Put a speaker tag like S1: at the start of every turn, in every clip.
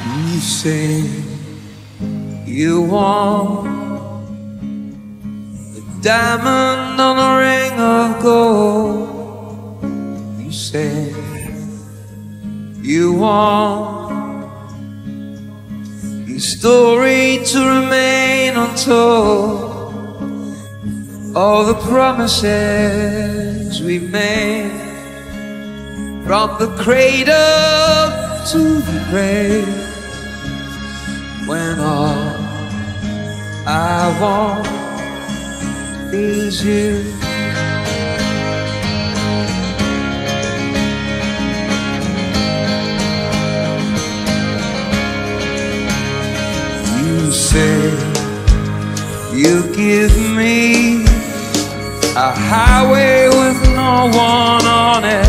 S1: You say you want a diamond on a ring of gold. You say you want your story to remain untold. All the promises we made, from the cradle to the grave, when all I want is you. You say you give me a highway with no one on it.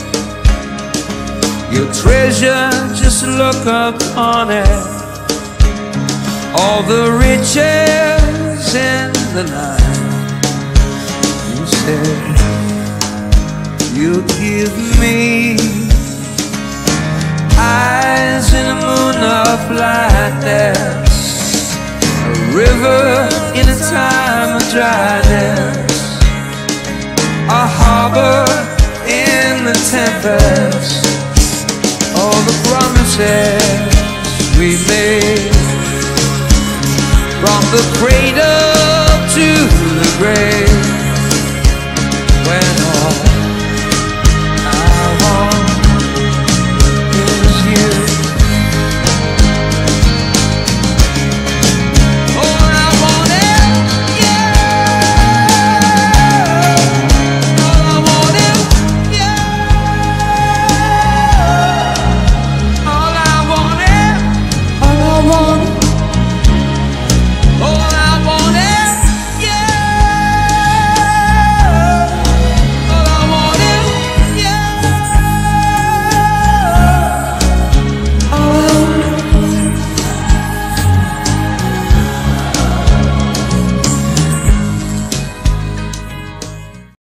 S1: Your treasure, just look upon it. All the riches in the night. You said you give me eyes in a moon of blindness, a river in a time of dryness, a harbor in the tempest.